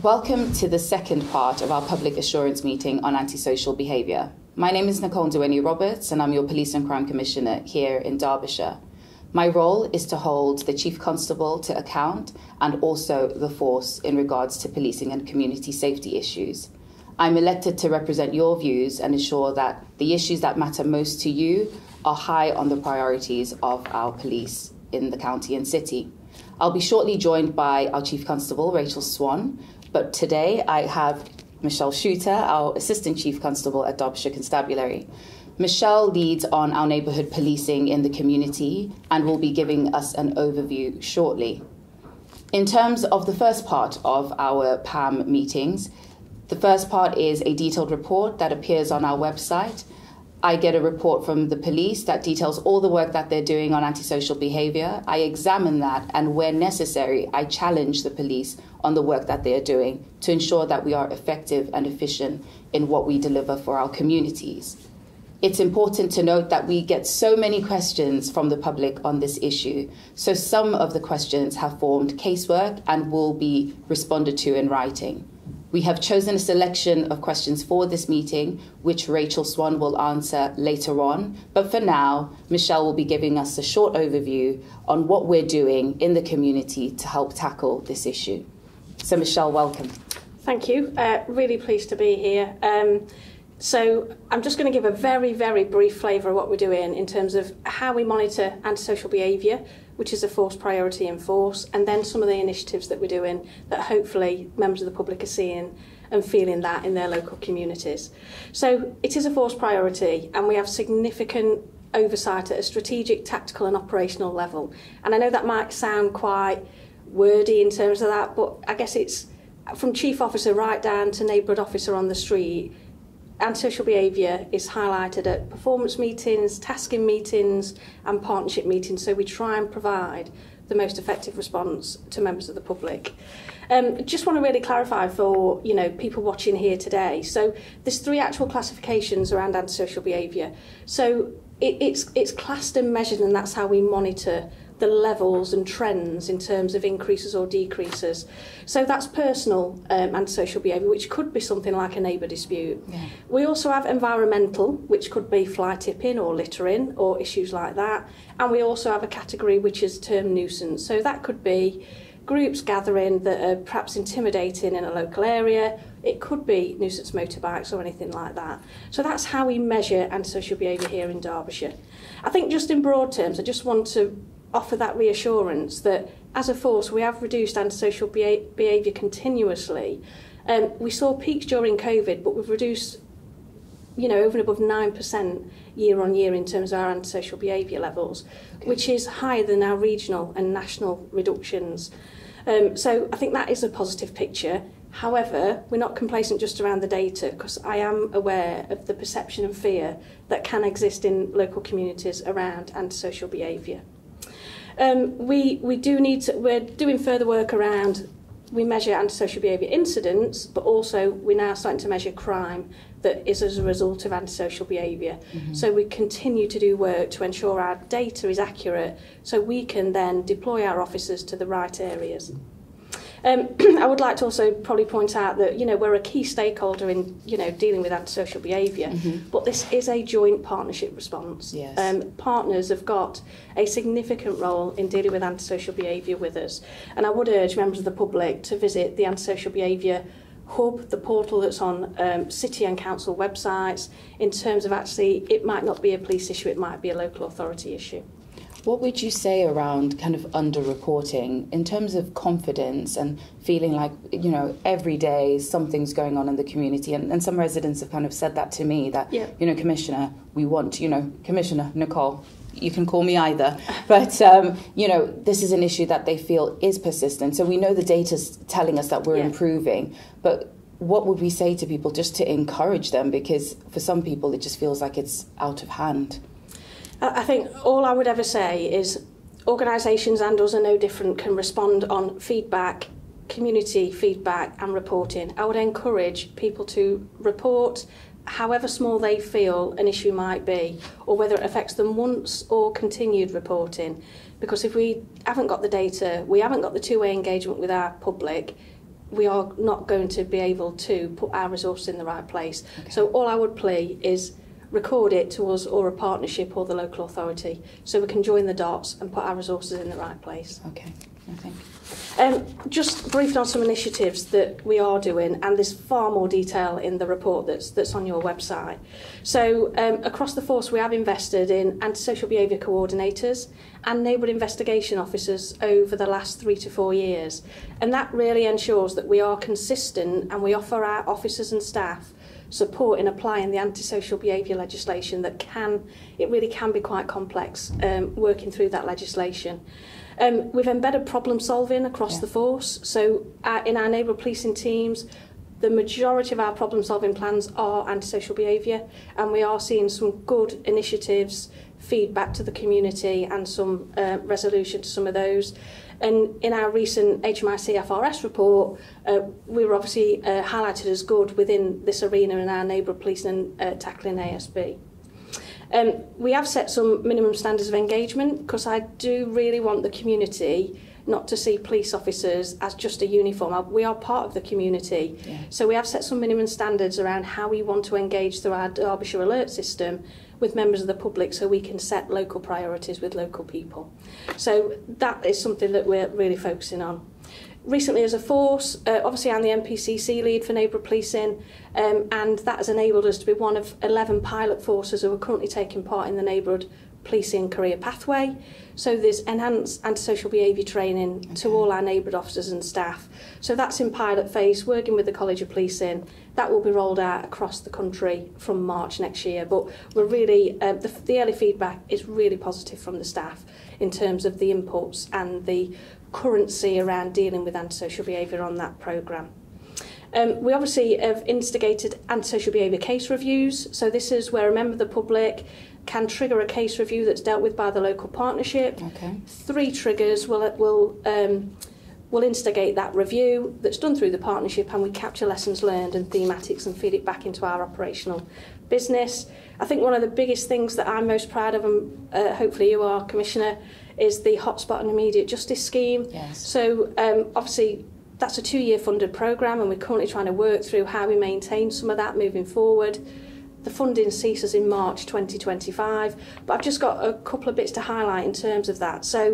Welcome to the second part of our public assurance meeting on antisocial behaviour. My name is Ndiweni-Roberts and I'm your Police and Crime Commissioner here in Derbyshire. My role is to hold the Chief Constable to account and also the force in regards to policing and community safety issues. I'm elected to represent your views and ensure that the issues that matter most to you are high on the priorities of our police in the county and city. I'll be shortly joined by our Chief Constable, Rachel Swan, but today I have Michelle Shooter, our Assistant Chief Constable at Derbyshire Constabulary. Michelle leads on our neighbourhood policing in the community and will be giving us an overview shortly. In terms of the first part of our PAM meetings, the first part is a detailed report that appears on our website. I get a report from the police that details all the work that they're doing on antisocial behaviour. I examine that, and where necessary, I challenge the police on the work that they're doing to ensure that we are effective and efficient in what we deliver for our communities. It's important to note that we get so many questions from the public on this issue. So some of the questions have formed casework and will be responded to in writing. We have chosen a selection of questions for this meeting, which Rachel Swan will answer later on. But for now, Michelle will be giving us a short overview on what we're doing in the community to help tackle this issue. So Michelle, welcome. Thank you. Really pleased to be here. So I'm just going to give a very, very brief flavour of what we're doing in terms of how we monitor antisocial behaviour, which is a force priority in force, and then some of the initiatives that we're doing that hopefully members of the public are seeing and feeling that in their local communities. So it is a force priority, and we have significant oversight at a strategic, tactical and operational level. And I know that might sound quite wordy in terms of that, but I guess it's from chief officer right down to neighbourhood officer on the street. Antisocial behaviour is highlighted at performance meetings, tasking meetings and partnership meetings, so we try and provide the most effective response to members of the public. Just want to really clarify for people watching here today. So there's 3 actual classifications around antisocial behaviour. So it's classed and measured, and that's how we monitor the levels and trends in terms of increases or decreases. So that's personal antisocial behaviour, which could be something like a neighbour dispute. Yeah. We also have environmental, which could be fly tipping or littering or issues like that. And we also have a category which is termed nuisance. So that could be groups gathering that are perhaps intimidating in a local area. It could be nuisance motorbikes or anything like that. So that's how we measure antisocial behaviour here in Derbyshire. I think just in broad terms, I just want to offer that reassurance that as a force we have reduced antisocial behaviour continuously. We saw peaks during COVID, but we've reduced over and above 9% year on year in terms of our antisocial behaviour levels, which is higher than our regional and national reductions. So I think that is a positive picture. However, we're not complacent just around the data, because I am aware of the perception and fear that can exist in local communities around antisocial behaviour. We're doing further work around, we measure antisocial behaviour incidents, but also we're now starting to measure crime that is as a result of antisocial behaviour. Mm-hmm. So we continue to do work to ensure our data is accurate so we can then deploy our officers to the right areas. I would like to also probably point out that we're a key stakeholder in dealing with antisocial behaviour, mm-hmm. but this is a joint partnership response. Yes. Partners have got a significant role in dealing with antisocial behaviour with us, and I would urge members of the public to visit the Antisocial Behaviour Hub, the portal that's on city and council websites, in terms of actually it might not be a police issue, it might be a local authority issue. What would you say around kind of under-reporting in terms of confidence and feeling like, every day something's going on in the community? And some residents have kind of said that to me, that, yeah. Commissioner, we want, Commissioner Nicole, you can call me either. But, this is an issue that they feel is persistent. So we know the data's telling us that we're yeah. improving. But what would we say to people just to encourage them? Because for some people, it just feels like it's out of hand. I think all I would ever say is organisations and us are no different, can respond on feedback, community feedback and reporting. I would encourage people to report however small they feel an issue might be, or whether it affects them once or continued reporting. Because if we haven't got the data, we haven't got the two-way engagement with our public, we are not going to be able to put our resources in the right place. Okay. So all I would plea is record it to us or a partnership or the local authority so we can join the dots and put our resources in the right place. Okay, thank you. Just briefly on some initiatives that we are doing, and there's far more detail in the report that's on your website. So across the force we have invested in anti-social behaviour coordinators and neighbourhood investigation officers over the last 3 to 4 years, and that really ensures that we are consistent and we offer our officers and staff support in applying the anti-social behaviour legislation it really can be quite complex working through that legislation. We've embedded problem solving across the force, so in our neighbourhood policing teams the majority of our problem solving plans are anti-social behaviour, and we are seeing some good initiatives, feedback to the community and some resolution to some of those. And in our recent HMIC FRS report, we were obviously highlighted as good within this arena in our neighbourhood policing and tackling ASB. We have set some minimum standards of engagement because I do really want the community not to see police officers as just a uniform. We are part of the community. Yeah. So we have set some minimum standards around how we want to engage through our Derbyshire alert system with members of the public so we can set local priorities with local people. So that is something that we're really focusing on. Recently as a force, obviously I'm the MPCC lead for neighbourhood policing, and that has enabled us to be one of 11 pilot forces who are currently taking part in the neighbourhood policing career pathway. So there's enhanced antisocial behaviour training to all our neighbourhood officers and staff. So that's in pilot phase, working with the College of Policing. That will be rolled out across the country from March next year. But we're really, the early feedback is really positive from the staff in terms of the inputs and the currency around dealing with antisocial behaviour on that programme. We obviously have instigated antisocial behaviour case reviews. So this is where a member of the public can trigger a case review that's dealt with by the local partnership. Okay. 3 triggers will instigate that review that's done through the partnership, and we capture lessons learned and thematics and feed it back into our operational business. I think one of the biggest things that I'm most proud of, and hopefully you are, Commissioner, is the Hotspot and Immediate Justice Scheme. Yes. So obviously that's a 2-year funded programme, and we're currently trying to work through how we maintain some of that moving forward. The funding ceases in March 2025, but I've just got a couple of bits to highlight in terms of that. So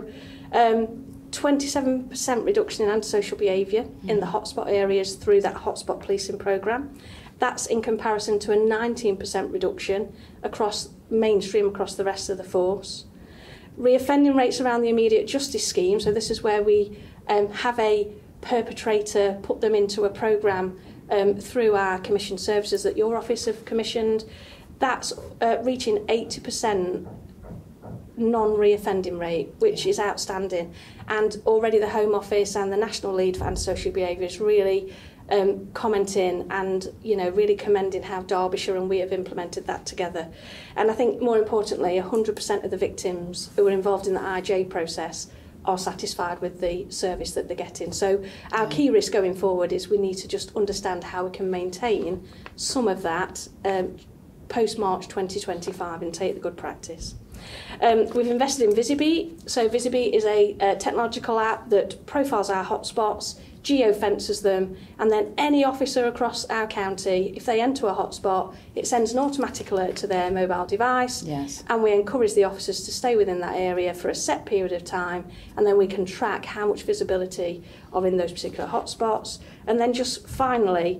27% reduction in antisocial behaviour in the hotspot areas through that hotspot policing programme. That's in comparison to a 19% reduction across mainstream across the rest of the force. Reoffending rates around the immediate justice scheme, so this is where we have a perpetrator, put them into a programme through our commissioned services that your office have commissioned. That's reaching 80% non-reoffending rate, which is outstanding. And already the Home Office and the National Lead for Antisocial Behaviour is really commenting and really commending how Derbyshire and we have implemented that together. And I think more importantly, 100% of the victims who are involved in the IJ process are satisfied with the service that they're getting. So our key risk going forward is we need to just understand how we can maintain some of that post-March 2025 and take the good practice. We've invested in Visibeat. So Visibeat is a technological app that profiles our hotspots, geo-fences them, and then any officer across our county, if they enter a hotspot, it sends an automatic alert to their mobile device. Yes. And we encourage the officers to stay within that area for a set period of time, and then we can track how much visibility are in those particular hotspots. And then just finally,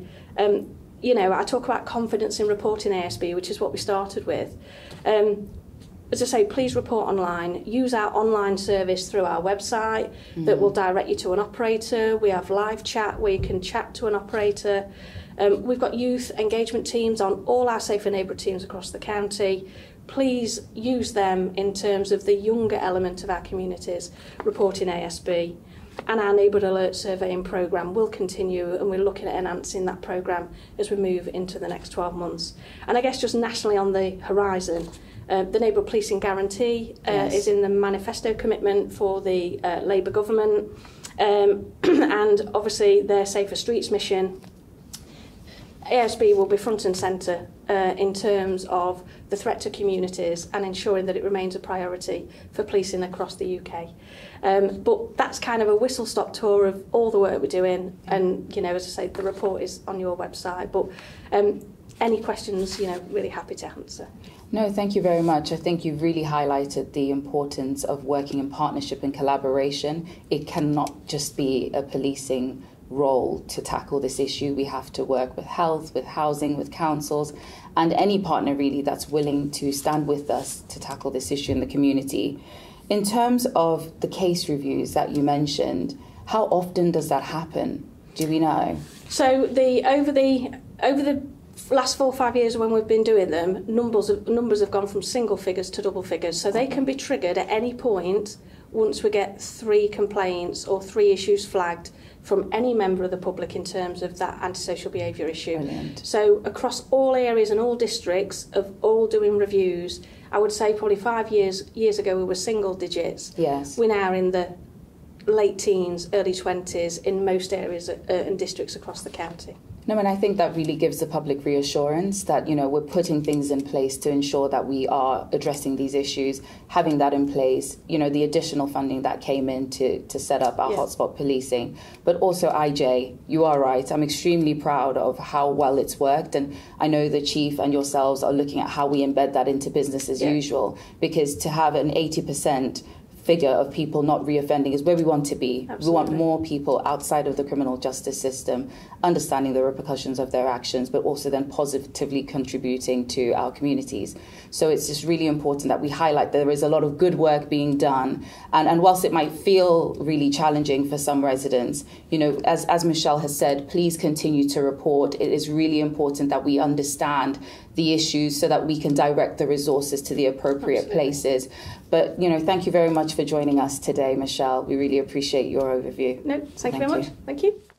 I talk about confidence in reporting ASB, which is what we started with. As I say, please report online. Use our online service through our website that will direct you to an operator. We have live chat where you can chat to an operator. We've got youth engagement teams on all our Safer Neighbourhood teams across the county. Please use them in terms of the younger element of our communities reporting ASB. And our neighbourhood alert surveying programme will continue, and we're looking at enhancing that programme as we move into the next 12 months. And I guess just nationally on the horizon, the Neighbourhood Policing Guarantee is in the manifesto commitment for the Labour government, and obviously their Safer Streets mission. ASB will be front and centre in terms of the threat to communities and ensuring that it remains a priority for policing across the UK. But that's kind of a whistle-stop tour of all the work we're doing, and, you know, as I say, the report is on your website. But any questions, you know, really happy to answer. No, thank you very much. I think you've really highlighted the importance of working in partnership and collaboration. It cannot just be a policing role to tackle this issue. We have to work with health, with housing, with councils, and any partner really that's willing to stand with us to tackle this issue in the community. In terms of the case reviews that you mentioned, how often does that happen? Do we know? So over the last 4 or 5 years when we've been doing them, numbers have gone from single figures to double figures. So they can be triggered at any point once we get 3 complaints or 3 issues flagged from any member of the public in terms of that antisocial behaviour issue. Brilliant. So across all areas and all districts of all doing reviews, I would say probably 5 years ago we were single digits. Yes. We're now in the late teens, early 20s in most areas and districts across the county. No, and I think that really gives the public reassurance that, you know, we're putting things in place to ensure that we are addressing these issues, having that in place, you know, the additional funding that came in to set up our hotspot policing. But also, IJ, you are right. I'm extremely proud of how well it's worked. And I know the Chief and yourselves are looking at how we embed that into business as usual, because to have an 80% figure of people not reoffending is where we want to be. Absolutely. We want more people outside of the criminal justice system understanding the repercussions of their actions, but also then positively contributing to our communities. So it's just really important that we highlight that there is a lot of good work being done. And whilst it might feel really challenging for some residents, you know, as Michelle has said, please continue to report. It is really important that we understand the issues so that we can direct the resources to the appropriate places. But, you know, thank you very much for joining us today, Michelle. We really appreciate your overview. No, thank you very much. Thank you.